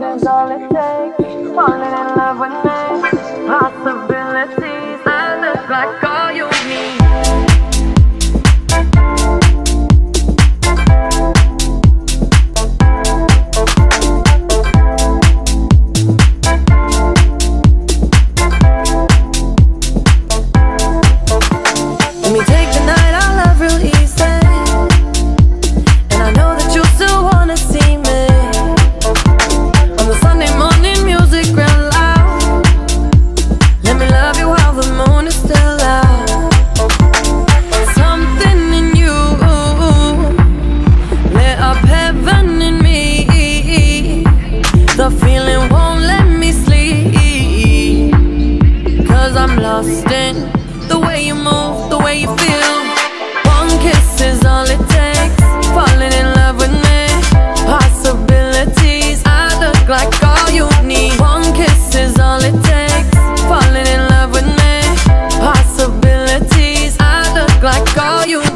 is all it takes. Falling in love with me. Possibilities, I look like all you need. The feeling won't let me sleep, 'cause I'm lost in the way you move, the way you feel. One kiss is all it takes. Falling in love with me. Possibilities, I look like all you need. One kiss is all it takes. Falling in love with me. Possibilities, I look like all you need.